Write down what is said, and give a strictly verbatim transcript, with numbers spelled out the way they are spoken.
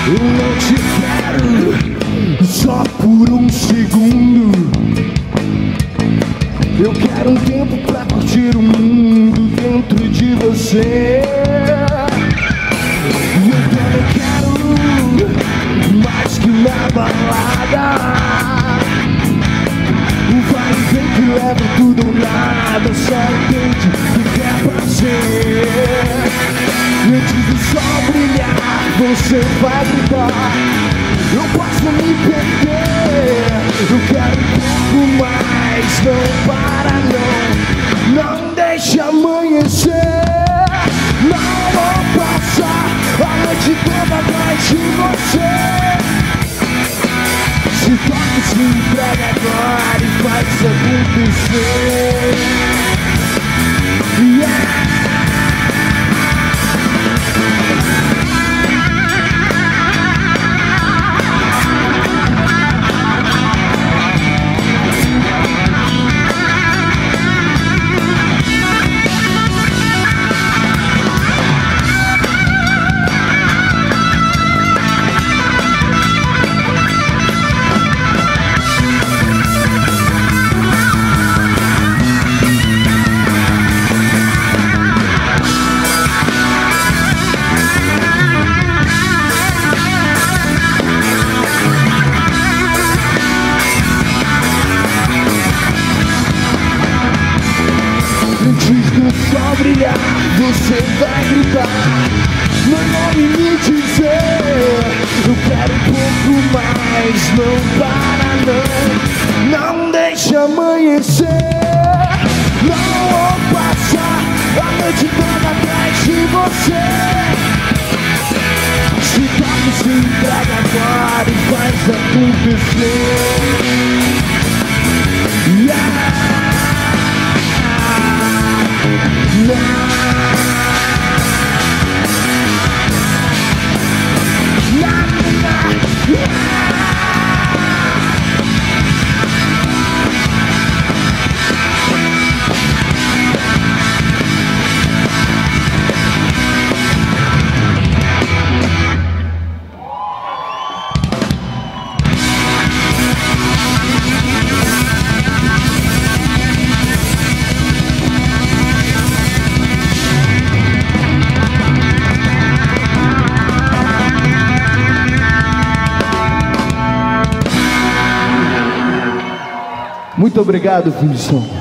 Eu não te quero só por um segundo. Eu quero um tempo pra curtir o mundo dentro de você. E eu também quero mais que uma balada. Vai e vem que leva tudo ou nada. Só entende que quer prazer. E antes do sol brilhar, você vai gritar: eu posso me perder. Eu quero um pouco mais, não para não. Não deixe amanhecer. Não vou passar a noite toda atrás de você. Se toca, se entrega agora e faz acontecer. Yeah. Antes do sol brilhar, você vai gritar meu nome e me dizer: eu quero um pouco mais, não para não. Não deixe amanhecer. Não vou passar a noite toda atrás de você. Se toca, se entrega agora e faz acontecer. Yeah. Muito obrigado, filho de som.